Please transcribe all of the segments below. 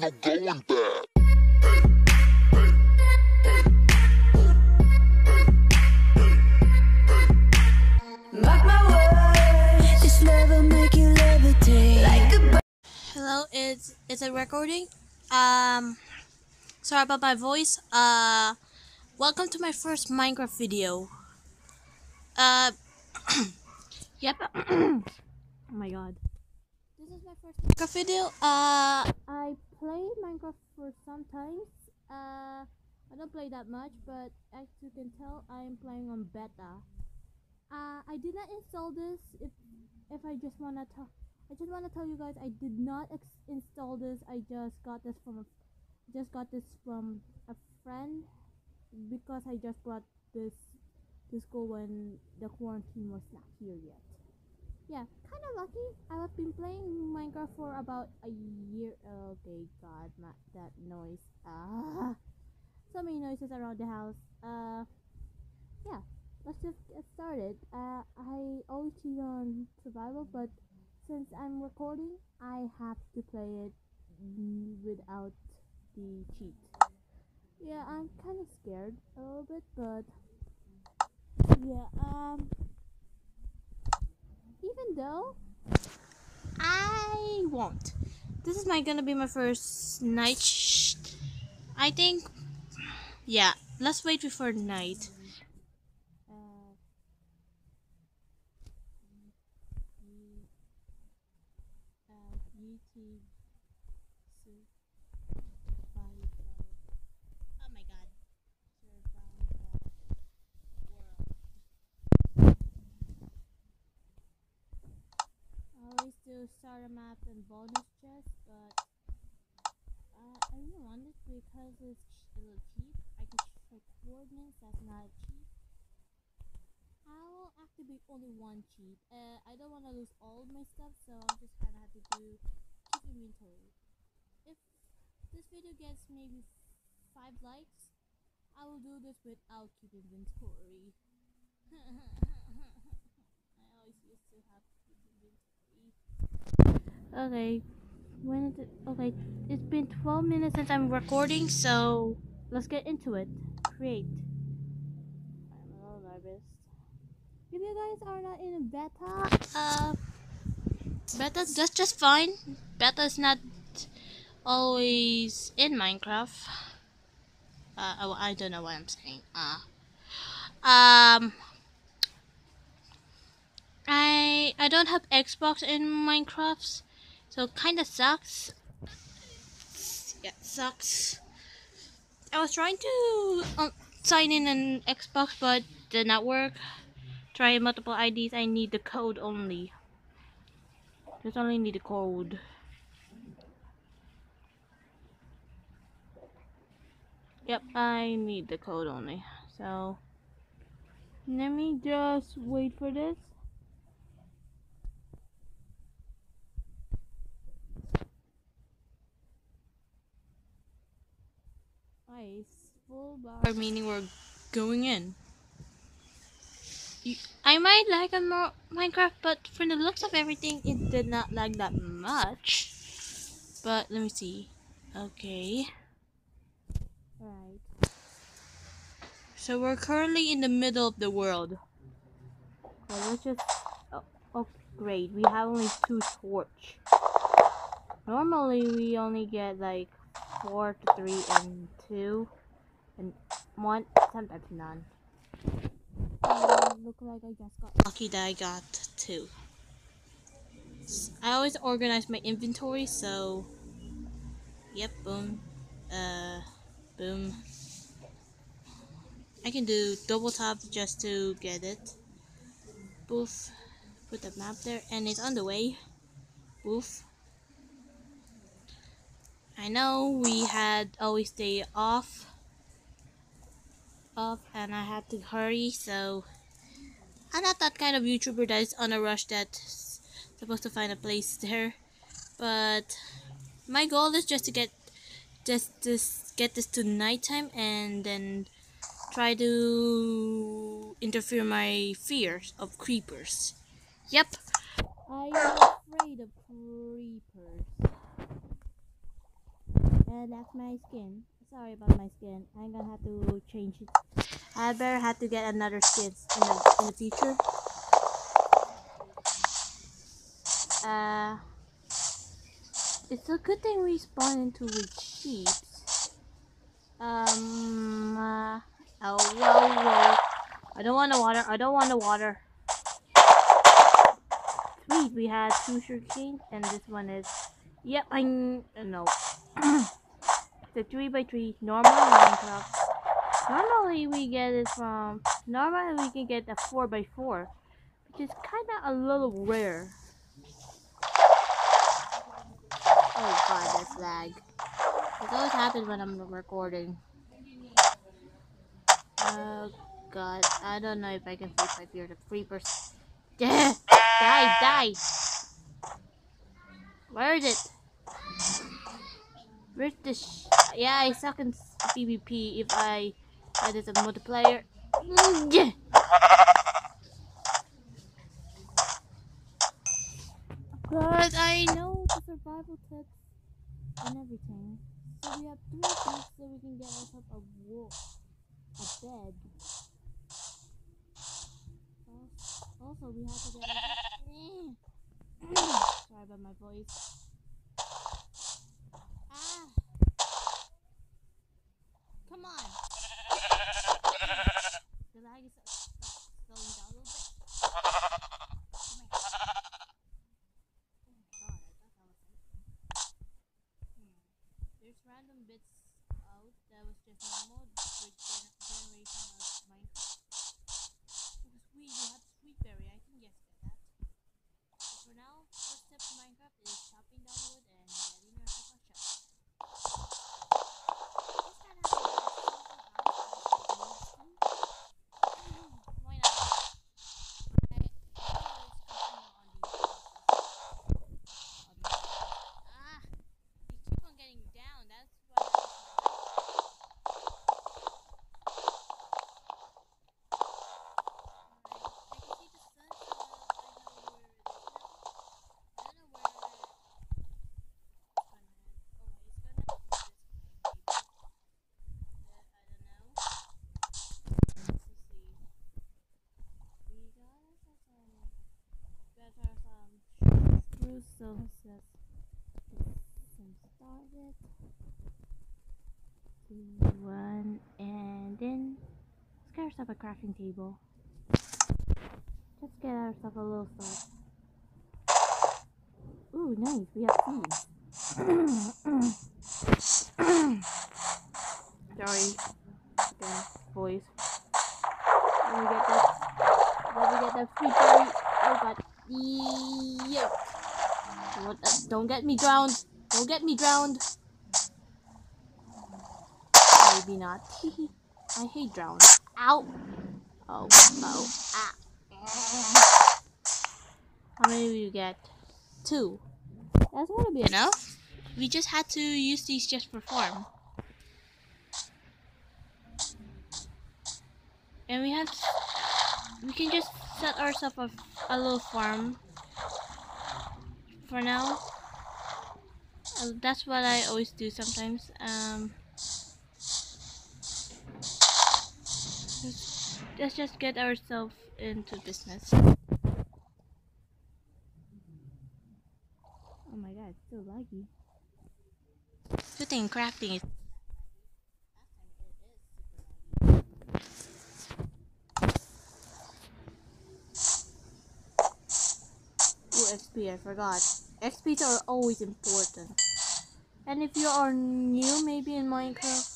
no going back. Mark my words, this love will make you levitate like a Hello, it's a recording. Sorry about my voice. Welcome to my first Minecraft video. Yep. Oh my god. This is my first Minecraft video. I played Minecraft for some times. I don't play that much, but as you can tell, I am playing on beta. I did not install this. If I just wanna tell you guys, I did not install this. I just got this from a friend because I just brought this to school when the quarantine was not here yet. Yeah, kind of lucky. I've been playing Minecraft for about a year. Okay, God, that noise. So many noises around the house. Yeah, let's just get started. I always cheat on survival, but since I'm recording, I have to play it without the cheat. Yeah, I'm kind of scared a little bit, but yeah, even though I won't. This is gonna be my first night. I think. Yeah, let's wait before night. YouTube survival. Oh my god. Survival world. I always do starter map and bonus chest, but I really want it because it's a little cheap. I can check coordinates, that's not cheap. I will activate only one cheat. I don't want to lose all of my stuff, so I'm just gonna have to do keep inventory. If this video gets maybe 5 likes, I will do this without keep inventory. I always used to have keep inventory. Okay, when is it? Okay, it's been 12 minutes since I'm recording, so let's get into it. Create. I'm a little nervous. If you guys are not in a beta, that's just fine. Beta is not always in Minecraft. I don't know what I'm saying. Um, I don't have Xbox in Minecraft, so kinda sucks. Yeah, sucks. I was trying to sign in an Xbox, but did not work. Try multiple IDs. I need the code only. Just only need the code. Yep, I need the code only. So let me just wait for this. Nice. Full bar meaning we're going in. I might lag on more Minecraft, but from the looks of everything, it did not lag that much. But let me see. Okay. Right. So we're currently in the middle of the world. Well, let's just. Oh, great. We have only 2 torch. Normally, we only get like 4 to 3 and 2 and 1. Sometimes none. Look like I just got lucky that I got 2. I always organize my inventory, so yep, boom, boom. I can do double tap just to get it. Boof, put the map there, and it's on the way. Boof. I know we had always stay off, and I had to hurry, so I'm not that kind of YouTuber that is on a rush that's supposed to find a place there. But my goal is just to get get this to nighttime and then try to interfere my fears of creepers. Yep. I am afraid of creepers. And that's my skin. Sorry about my skin. I'm gonna have to change it. I better have to get another skin in the future. It's a good thing we spawn into with sheep. Oh, whoa. I don't want the water. I don't want the water. Sweet, we had 2 sugarcane, and this one is. Yep, no. It's a 3x3 normal Minecraft. Normally we get it from. Normally we can get a 4x4, which is kind of a little rare. Oh god, that's lag. It always happens when I'm recording. Oh god, I don't know if I can sleep my fear. The creepers. Die! Where is it? Where's this? Yeah, I suck in PvP if I edit a multiplayer. But I know the survival tips and everything. So we have 3 things so we can get ourselves a bed. Also, we have to get sorry about my voice. Come on! The lag is slowing down a little bit. Come here. Oh my god, I thought that was it. There's random bits out that was just normal with generation of Minecraft. Because we have sweet berry, I can just get that. But for now, first step in Minecraft is chopping down wood and getting ourselves a shop. Why not? They keep on getting down. That's why. So let's get some started. 2, 1, and then let's get ourselves a crafting table. Let's get ourselves a little start. Ooh, nice, we have seeds. Sorry, the voice. Let me get that sweet berry. Oh god. Yeah. Don't get me drowned. Don't get me drowned. Maybe not. I hate drown. Ow. Oh. Ah. How many do you get? 2. That's gonna be enough. We just had to use these just for farm. And we can just set ourselves a little farm for now. That's what I always do sometimes. Let's just get ourselves into business. Oh my god, it's so laggy. Good thing crafting is. Ooh, XP, I forgot. XPs are always important. And if you are new maybe in Minecraft,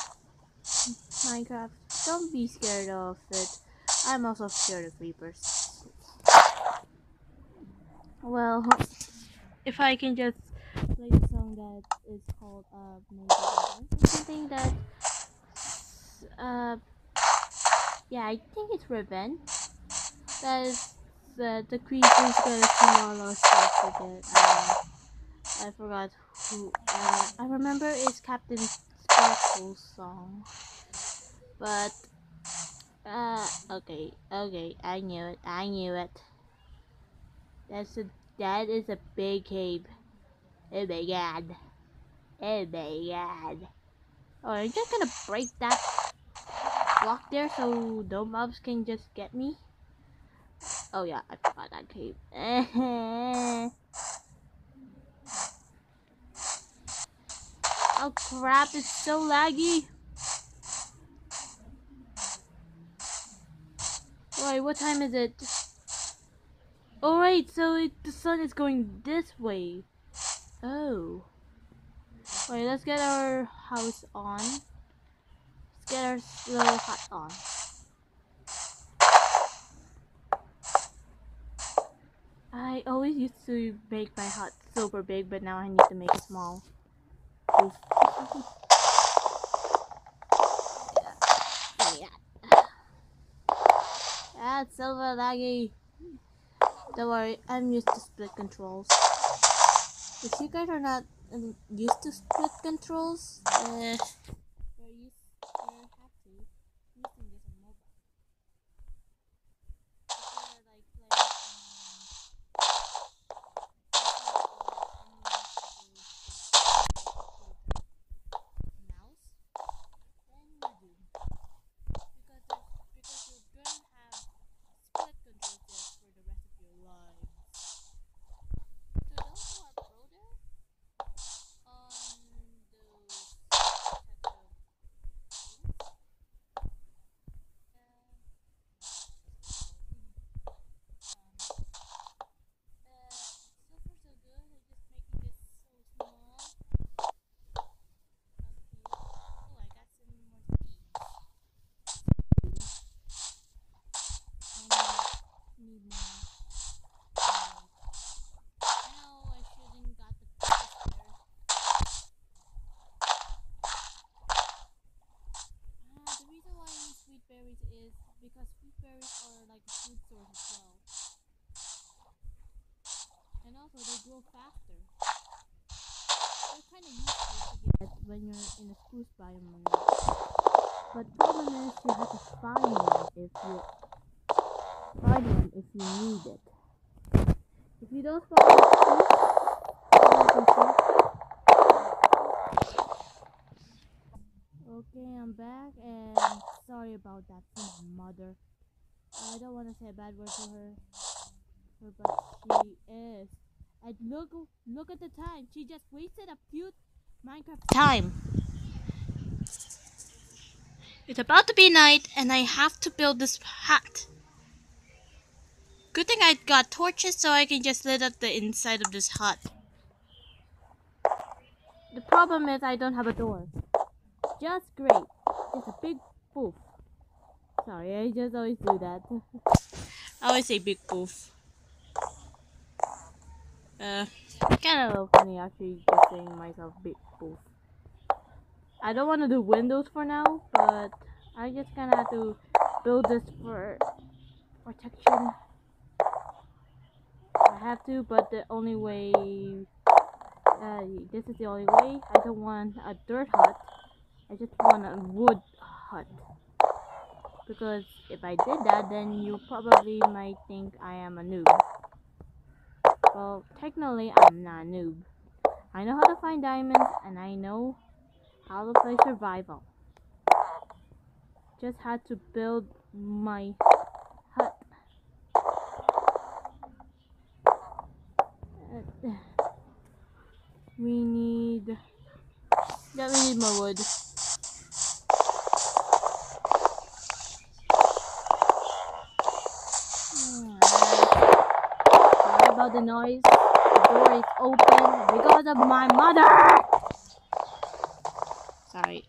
don't be scared of it. I'm also scared of creepers. Well, if I can just play the song that is called maybe something that yeah, I think it's Revenge. That is the creepers gonna small stuff with it. I forgot who. I remember it's Captain Sparkle's song, but okay, I knew it. That is a big cave. Oh my god. Oh my god. Oh, I'm just gonna break that block there so no mobs can just get me. Oh yeah, I forgot that cave. Oh crap, it's so laggy. Wait, what time is it? Alright, so the sun is going this way. Oh. Wait, let's get our house on. Let's get our little hut on. I always used to make my hut super big, but now I need to make it small. Oof. Yeah. Ah, it's silver laggy. Don't worry, I'm used to split controls. If you guys are not used to split controls, you're have to using this on mobile. If you're like playing mouse, then you do. Because you're gonna have split controls there for the rest of your lives. So those who are pro there on those types of things, so far so good. I'm just making this so small. Okay. Oh, I got some more seeds. I need more. I know I shouldn't got the purpose there. The reason why I need sweet berries is because sweet berries are like a food source as well. And also they grow faster. They're kind of useful to get when you're in a spruce biome. But problem is you have to find one if you need it. If you don't find it, okay, I'm back and sorry about that to my mother. I don't want to say a bad word to her, but she is. And look at the time. She just wasted a few Minecraft time. It's about to be night and I have to build this hut. Good thing I got torches so I can just lit up the inside of this hut. The problem is I don't have a door. Just great. Just a big poof. Sorry, I just always do that. I always say big poof. Kind of a little funny actually just saying myself big poof. I don't want to do windows for now, but I just kind of have to build this for protection. I have to, but the only way, this is the only way. I don't want a dirt hut. I just want a wood hut. Because if I did that, then you probably might think I am a noob. Well, technically, I'm not a noob. I know how to find diamonds, and I know how to play survival. Just had to build my hut. We need more wood. Sorry about the noise. The door is open because of my mother. Sorry.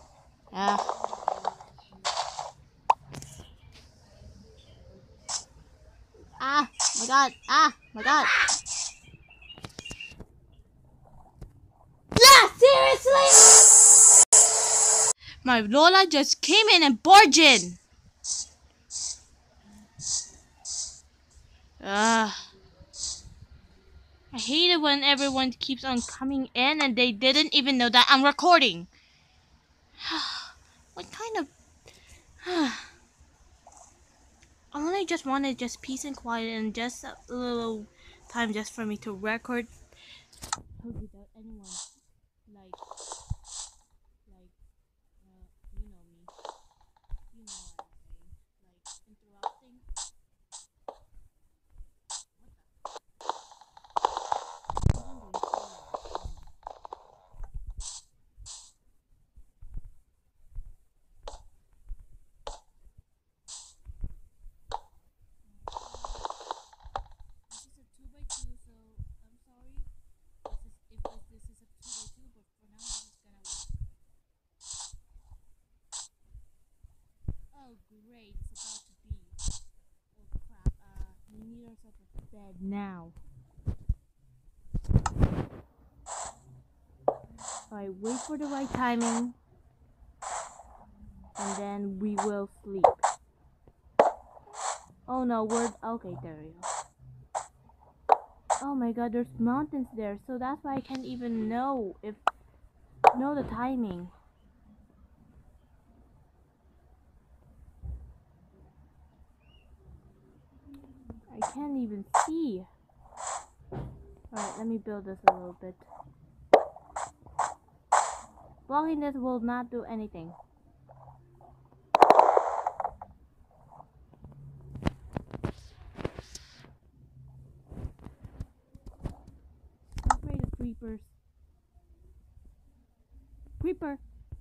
My god. My god. Seriously? My Lola just came in and barged in. I hate it when everyone keeps on coming in and they didn't even know that I'm recording. What kind of... I only just wanted just peace and quiet and just a little time just for me to record without anyone like you know me. You know what I'm saying. Like interrupting. This is a 2x2, so I'm sorry. This is a 2x2, but for now this is gonna work. Oh great, it's about to be. Oh crap, we need ourselves a bed now. Alright, wait for the right timing. And then we will sleep. Oh no, okay, there we go. Oh my god, there's mountains there, so that's why I can't even know the timing. I can't even see. Alright, let me build this a little bit. Blocking this will not do anything. I'm afraid of creepers. Creeper!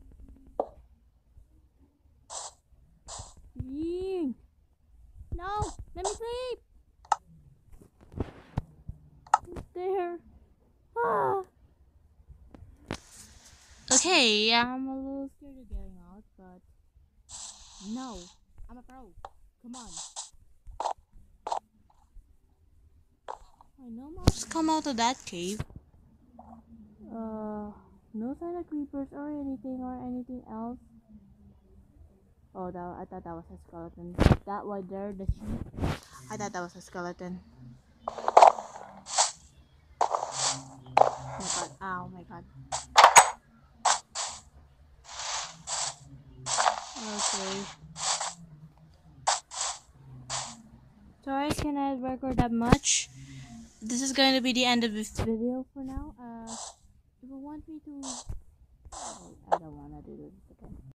Yee. No! Let me sleep! There! Ah! Okay, I'm a little scared of getting out, but no, I'm a pro. Come on. I know mobs come out of that cave. No sign of creepers or anything else. Oh, I thought that was a skeleton. That right there, the sheep. I thought that was a skeleton. Oh my god! Ow, my god. Okay. Sorry, I cannot record that much. This is going to be the end of this video for now. If you want me to... Oh, I don't want to do this again.